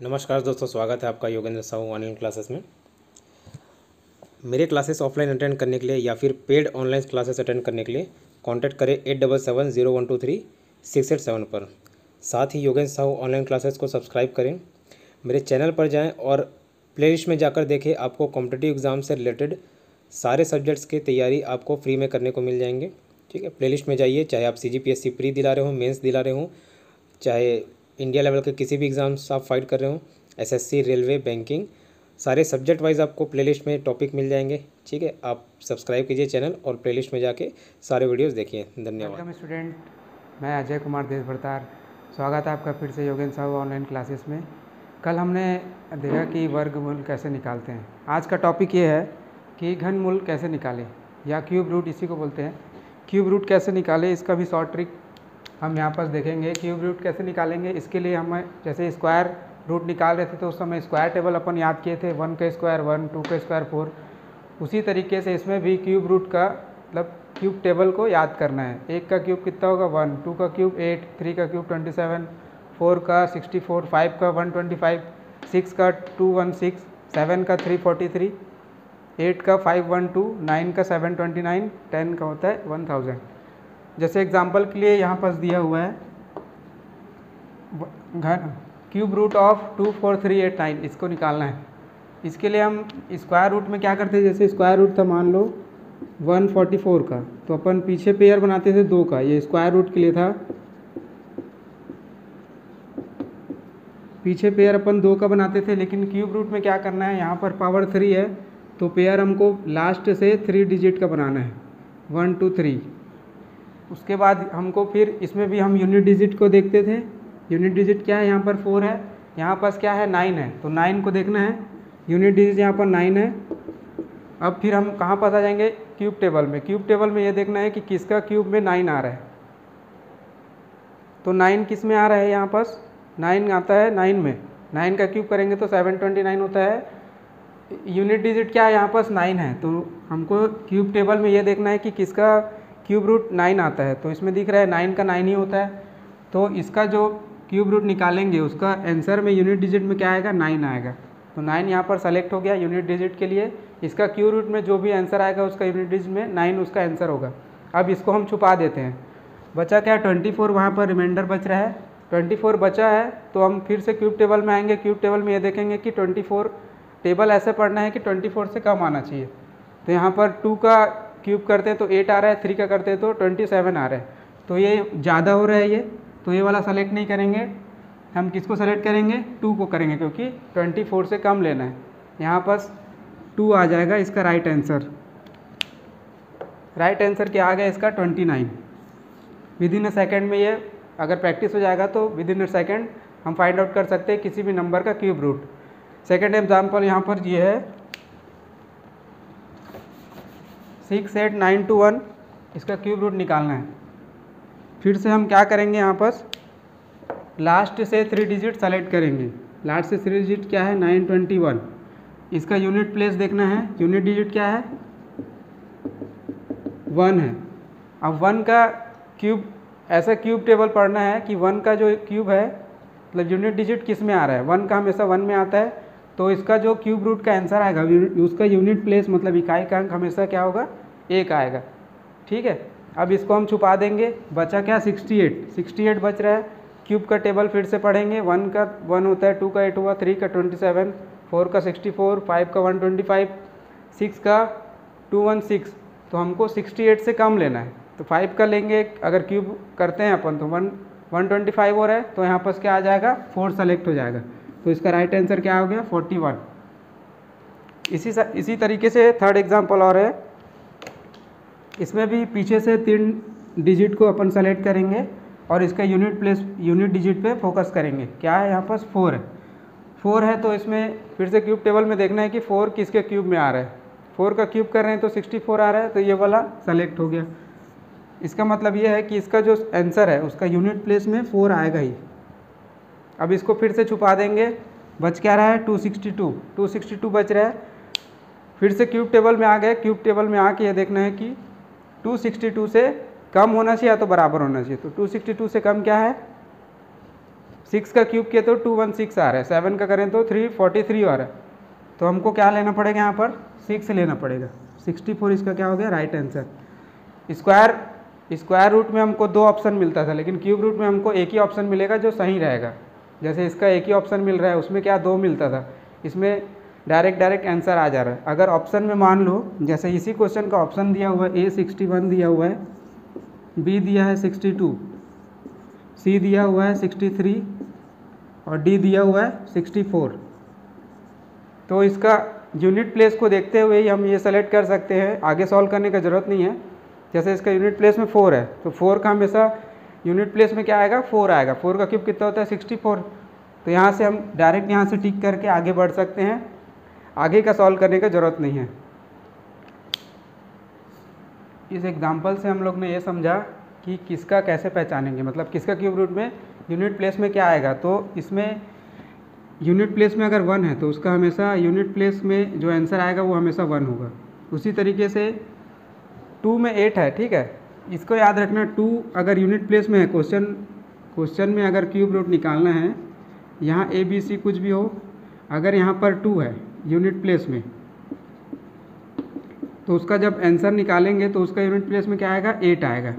नमस्कार दोस्तों, स्वागत है आपका योगेंद्र साहू ऑनलाइन क्लासेस में। मेरे क्लासेस ऑफलाइन अटेंड करने के लिए या फिर पेड ऑनलाइन क्लासेस अटेंड करने के लिए कांटेक्ट करें 8770123687 पर। साथ ही योगेंद्र साहू ऑनलाइन क्लासेस को सब्सक्राइब करें, मेरे चैनल पर जाएं और प्लेलिस्ट में जाकर देखें। आपको कॉम्पिटिटिव एग्ज़ाम से रिलेटेड सारे सब्जेक्ट्स की तैयारी आपको फ्री में करने को मिल जाएंगे। ठीक है, प्लेलिस्ट में जाइए, चाहे आप CGPSC प्री दिला रहे हो, मेंस दिला रहे हो, चाहे इंडिया लेवल के किसी भी एग्ज़ाम्स आप फाइट कर रहे हो, SSC, रेलवे, बैंकिंग, सारे सब्जेक्ट वाइज आपको प्लेलिस्ट में टॉपिक मिल जाएंगे। ठीक है, आप सब्सक्राइब कीजिए चैनल और प्लेलिस्ट में जाके सारे वीडियोस देखिए। धन्यवाद। वेलकम स्टूडेंट, मैं अजय कुमार देशभरतार। स्वागत है आपका फिर से योगेंद्र साहू ऑनलाइन क्लासेस में। कल हमने देखा कि वर्गमूल कैसे निकालते हैं। आज का टॉपिक ये है कि घनमूल कैसे निकालें या क्यूब रूट, इसी को बोलते हैं। क्यूब रूट कैसे निकालें, इसका भी शॉर्ट ट्रिक हम यहाँ पर देखेंगे। क्यूब रूट कैसे निकालेंगे, इसके लिए हम जैसे स्क्वायर रूट निकाल रहे थे तो उस समय स्क्वायर टेबल अपन याद किए थे, 1 का स्क्वायर 1, 2 का स्क्वायर 4। उसी तरीके से इसमें भी क्यूब रूट का मतलब क्यूब टेबल को याद करना है। 1 का क्यूब कितना होगा 1, 2 का क्यूब 8, 3 का क्यूब 27, 4 का 64, 5 का 125, 6 का 216, 7 का 343, 8 का 512, 9 का 729, 10 का होता है 1000। जैसे एग्जांपल के लिए यहाँ पर दिया हुआ है क्यूब रूट ऑफ 24389, इसको निकालना है। इसके लिए हम स्क्वायर रूट में क्या करते हैं, जैसे स्क्वायर रूट था मान लो 144 का, तो अपन पीछे पेयर बनाते थे 2 का। ये स्क्वायर रूट के लिए था, पीछे पेयर अपन 2 का बनाते थे। लेकिन क्यूब रूट में क्या करना है, यहाँ पर पावर 3 है तो पेयर हमको लास्ट से 3 डिजिट का बनाना है, 1 2 3। उसके बाद हमको फिर इसमें भी हम यूनिट डिजिट को देखते थे। यूनिट डिजिट क्या है, यहाँ पर 4 है, यहाँ पास क्या है 9 है, तो 9 को देखना है। यूनिट डिजिट यहाँ पर 9 है। अब फिर हम कहाँ पास आ जाएंगे, क्यूब टेबल में। क्यूब टेबल में ये देखना है कि किसका क्यूब में 9 आ रहा है। तो 9 किस में आ रहा है, यहाँ पास 9 आता है 9 में। 9 का क्यूब करेंगे तो 729 होता है। यूनिट डिजिट क्या है, यहाँ पास 9 है, तो हमको क्यूब टेबल में ये देखना है कि किसका क्यूब रूट 9 आता है। तो इसमें दिख रहा है 9 का 9 ही होता है। तो इसका जो क्यूब रूट निकालेंगे उसका आंसर में यूनिट डिजिट में क्या आएगा, 9 आएगा। तो 9 यहाँ पर सेलेक्ट हो गया यूनिट डिजिट के लिए। इसका क्यूब रूट में जो भी आंसर आएगा उसका यूनिट डिजिट में 9 उसका आंसर होगा। अब इसको हम छुपा देते हैं। बचा क्या, 24 वहाँ पर रिमाइंडर बच रहा है। 24 बचा है तो हम फिर से क्यूब टेबल में आएंगे। क्यूब टेबल में ये देखेंगे कि 24 टेबल ऐसे पढ़ना है कि 24 से कम आना चाहिए। तो यहाँ पर 2 का क्यूब करते हैं तो 8 आ रहा है, 3 का करते हैं तो 27 आ रहा है। तो ये ज़्यादा हो रहा है ये, तो ये वाला सेलेक्ट नहीं करेंगे। हम किसको सेलेक्ट करेंगे, 2 को करेंगे, क्योंकि 24 से कम लेना है। यहाँ पास 2 आ जाएगा इसका राइट आंसर। राइट आंसर क्या आ गया इसका, 29। विद इन अ सेकेंड में ये अगर प्रैक्टिस हो जाएगा तो विद इन अ सेकेंड हम फाइंड आउट कर सकते हैं किसी भी नंबर का क्यूब रूट। सेकेंड एग्जाम्पल यहाँ पर ये है 68921, इसका क्यूब रूट निकालना है। फिर से हम क्या करेंगे, यहाँ पर लास्ट से 3 डिजिट सेलेक्ट करेंगे। लास्ट से 3 डिजिट क्या है, 921। इसका यूनिट प्लेस देखना है। यूनिट डिजिट क्या है, 1 है। अब 1 का क्यूब, ऐसा क्यूब टेबल पढ़ना है कि 1 का जो क्यूब है मतलब यूनिट डिजिट किस में आ रहा है, 1 का हमेशा 1 में आता है। तो इसका जो क्यूब रूट का आंसर आएगा उसका यूनिट प्लेस मतलब इकाई का अंक हमेशा क्या होगा, 1 आएगा। ठीक है, अब इसको हम छुपा देंगे। बचा क्या, 68 बच रहा है। क्यूब का टेबल फिर से पढ़ेंगे। 1 का 1 होता है, 2 का 8 हुआ, 3 का 27, 4 का 64, 5 का 125, 6 का 216। तो हमको 68 से कम लेना है, तो 5 का लेंगे। अगर क्यूब करते हैं अपन तो 125 हो रहा है, तो यहाँ पर क्या आ जाएगा, 4 सेलेक्ट हो जाएगा। तो इसका राइट आंसर क्या हो गया, 41। इसी तरीके से थर्ड एग्जाम्पल और है। इसमें भी पीछे से 3 डिजिट को अपन सेलेक्ट करेंगे और इसका यूनिट डिजिट पे फोकस करेंगे। क्या है, यहाँ पास 4 है। 4 है तो इसमें फिर से क्यूब टेबल में देखना है कि 4 किसके क्यूब में आ रहा है। 4 का क्यूब कर रहे हैं तो 64 आ रहा है, तो ये वाला सेलेक्ट हो गया। इसका मतलब ये है कि इसका जो आंसर है उसका यूनिट प्लेस में 4 आएगा ही। अब इसको फिर से छुपा देंगे। बच क्या रहा है, 262 बच रहा है। फिर से क्यूब टेबल में आ गए। क्यूब टेबल में आके ये देखना है कि 262 से कम होना चाहिए या तो बराबर होना चाहिए। तो 262 से कम क्या है, 6 का क्यूब किए तो 216 आ रहा है, 7 का करें तो 343 आ रहा है। तो हमको क्या लेना पड़ेगा यहाँ पर 6 लेना पड़ेगा। 64 इसका क्या हो गया राइट आंसर। स्क्वायर रूट में हमको 2 ऑप्शन मिलता था, लेकिन क्यूब रूट में हमको एक ही ऑप्शन मिलेगा जो सही रहेगा। जैसे इसका एक ही ऑप्शन मिल रहा है, उसमें क्या 2 मिलता था, इसमें डायरेक्ट आंसर आ जा रहा है। अगर ऑप्शन में मान लो जैसे इसी क्वेश्चन का ऑप्शन दिया हुआ है, A 61 दिया हुआ है, B दिया है 62, C दिया हुआ है 63 और D दिया हुआ है 64। तो इसका यूनिट प्लेस को देखते हुए ही हम ये सेलेक्ट कर सकते हैं, आगे सॉल्व करने का ज़रूरत नहीं है। जैसे इसका यूनिट प्लेस में 4 है, तो 4 का हमेशा यूनिट प्लेस में क्या आएगा 4 आएगा। 4 का क्यूब कितना होता है 64। तो यहाँ से हम डायरेक्ट यहाँ से टिक करके आगे बढ़ सकते हैं, आगे का सॉल्व करने का ज़रूरत नहीं है। इस एग्जाम्पल से हम लोग ने ये समझा कि किसका कैसे पहचानेंगे, मतलब किसका क्यूब रूट में यूनिट प्लेस में क्या आएगा। तो इसमें यूनिट प्लेस में अगर 1 है तो उसका हमेशा यूनिट प्लेस में जो आंसर आएगा वो हमेशा 1 होगा। उसी तरीके से 2 में 8 है, ठीक है, इसको याद रखना। 2 अगर यूनिट प्लेस में है, क्वेश्चन में अगर क्यूब रूट निकालना है, यहाँ ABC कुछ भी हो, अगर यहाँ पर 2 है यूनिट प्लेस में, तो उसका जब आंसर निकालेंगे तो उसका यूनिट प्लेस में क्या आएगा 8 आएगा।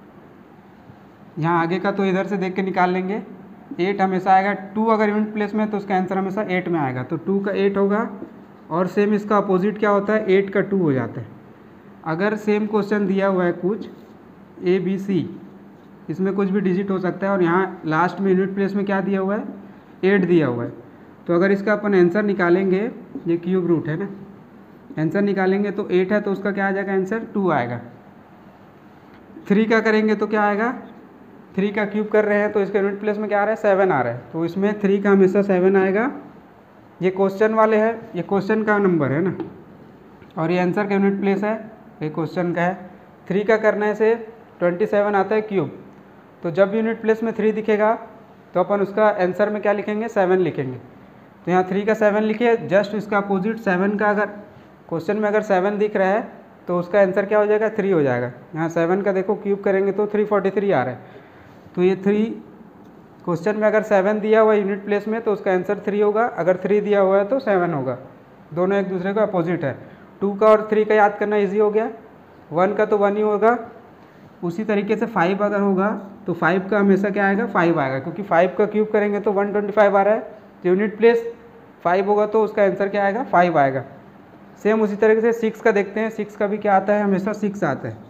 यहाँ आगे का तो इधर से देख के निकाल लेंगे, 8 हमेशा आएगा। 2 अगर यूनिट प्लेस में है तो उसका आंसर हमेशा 8 में आएगा, तो 2 का 8 होगा। और सेम इसका अपोजिट क्या होता है 8 का 2 हो जाता है। अगर सेम क्वेश्चन दिया हुआ है कुछ ABC, इसमें कुछ भी डिजिट हो सकता है और यहाँ लास्ट में यूनिट प्लेस में क्या दिया हुआ है 8 दिया हुआ है। तो अगर इसका अपन आंसर निकालेंगे, ये क्यूब रूट है ना, आंसर निकालेंगे तो 8 है तो उसका क्या आ जाएगा आंसर 2 आएगा। 3 का करेंगे तो क्या आएगा, 3 का क्यूब कर रहे हैं तो इसका यूनिट प्लेस में क्या आ रहा है 7 आ रहा है, तो इसमें 3 का हमेशा 7 आएगा। ये क्वेश्चन वाले है, ये क्वेश्चन का नंबर है ना, और ये आंसर का यूनिट प्लेस है, ये क्वेश्चन का है। 3 का करने से 27 आता है क्यूब, तो जब यूनिट प्लेस में 3 दिखेगा तो अपन उसका आंसर में क्या लिखेंगे 7 लिखेंगे। तो यहाँ 3 का 7 लिखिए, जस्ट इसका अपोजिट 7 का अगर क्वेश्चन में अगर 7 दिख रहा है तो उसका आंसर क्या हो जाएगा 3 हो जाएगा। यहाँ 7 का देखो क्यूब करेंगे तो 343 आ रहा है, तो ये 3 क्वेश्चन में अगर 7 दिया हुआ है यूनिट प्लेस में तो उसका आंसर 3 होगा, अगर 3 दिया हुआ है तो 7 होगा। दोनों एक दूसरे का अपोजिट है। 2 का और 3 का याद करना ईजी हो गया, 1 का तो 1 ही होगा। उसी तरीके से 5 अगर होगा तो 5 का हमेशा क्या आएगा 5 आएगा, क्योंकि 5 का क्यूब करेंगे तो 125 आ रहा है, तो यूनिट प्लेस 5 होगा तो उसका आंसर क्या आएगा 5 आएगा। सेम उसी तरीके से 6 का देखते हैं, 6 का भी क्या आता है हमेशा 6 आता है।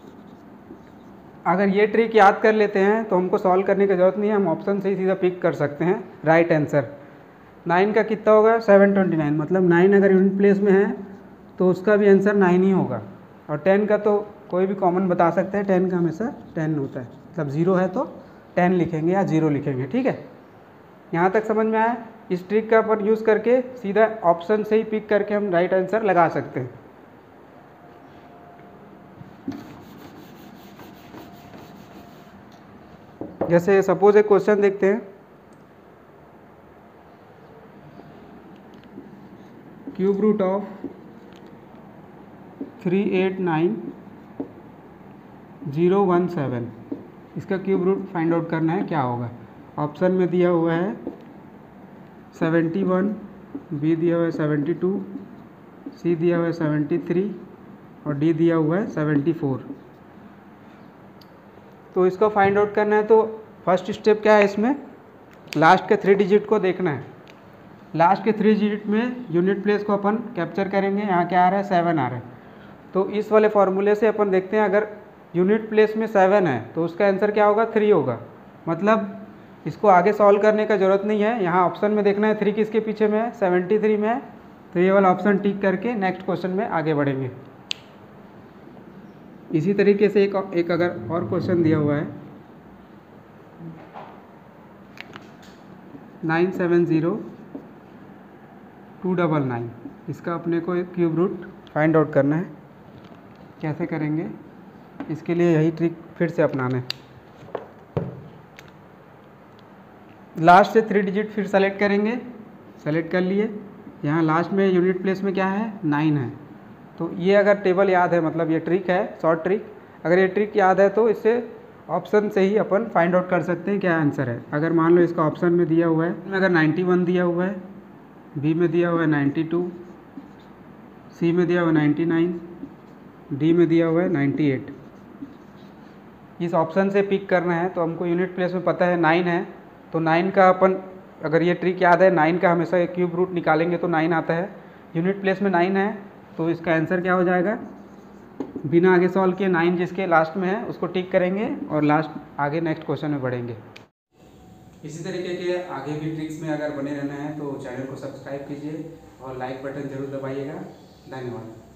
अगर ये ट्रिक याद कर लेते हैं तो हमको सॉल्व करने की ज़रूरत नहीं है, हम ऑप्शन से ही सीधा पिक कर सकते हैं राइट आंसर। 9 का कितना होगा 729, मतलब 9 अगर यूनिट प्लेस में है तो उसका भी आंसर 9 ही होगा। और 10 का तो कोई भी कॉमन बता सकते हैं, 10 का हमेशा 10 होता है, मतलब 0 है तो 10 लिखेंगे या 0 लिखेंगे, ठीक है। यहाँ तक समझ में आया। इस ट्रिक का अपन यूज़ करके सीधा ऑप्शन से ही पिक करके हम राइट आंसर लगा सकते हैं। जैसे सपोज एक क्वेश्चन देखते हैं, क्यूब रूट ऑफ 389017, इसका क्यूब रूट फाइंड आउट करना है, क्या होगा। ऑप्शन में दिया हुआ है 71, बी दिया हुआ है 72, सी दिया हुआ है 73 और डी दिया हुआ है 74। तो इसको फाइंड आउट करना है तो फर्स्ट स्टेप क्या है, इसमें लास्ट के 3 डिजिट को देखना है। लास्ट के 3 डिजिट में यूनिट प्लेस को अपन कैप्चर करेंगे। यहाँ क्या आ रहा है 7 आ रहा है, तो इस वाले फॉर्मूले से अपन देखते हैं अगर यूनिट प्लेस में 7 है तो उसका आंसर क्या होगा 3 होगा। मतलब इसको आगे सॉल्व करने का ज़रूरत नहीं है, यहाँ ऑप्शन में देखना है 3 किसके पीछे में है 73 में है, तो ये वाला ऑप्शन टिक करके नेक्स्ट क्वेश्चन में आगे बढ़ेंगे। इसी तरीके से एक अगर और क्वेश्चन दिया हुआ है 970299, इसका अपने को एक क्यूब रूट फाइंड आउट करना है। कैसे करेंगे, इसके लिए यही ट्रिक फिर से अपनाना है। लास्ट से 3 डिजिट फिर सेलेक्ट करेंगे, सेलेक्ट कर लिए। यहाँ लास्ट में यूनिट प्लेस में क्या है 9 है, तो ये अगर टेबल याद है, मतलब ये ट्रिक है शॉर्ट ट्रिक, अगर ये ट्रिक याद है तो इससे ऑप्शन से ही अपन फाइंड आउट कर सकते हैं क्या आंसर है। अगर मान लो इसका ऑप्शन में दिया हुआ है, अगर 91 दिया हुआ है, बी में दिया हुआ है 92, सी में दिया हुआ है 99, डी में दिया हुआ है 98, इस ऑप्शन से पिक करना है। तो हमको यूनिट प्लेस में पता है 9 है, तो 9 का अपन, अगर ये ट्रिक याद है, 9 का हमेशा एक क्यूब रूट निकालेंगे तो 9 आता है। यूनिट प्लेस में 9 है, तो इसका आंसर क्या हो जाएगा, बिना आगे सॉल्व किए 9 जिसके लास्ट में है उसको टिक करेंगे और लास्ट आगे नेक्स्ट क्वेश्चन में बढ़ेंगे। इसी तरीके के आगे भी ट्रिक्स में अगर बने रहना है तो चैनल को सब्सक्राइब कीजिए और लाइक बटन जरूर दबाइएगा। धन्यवाद।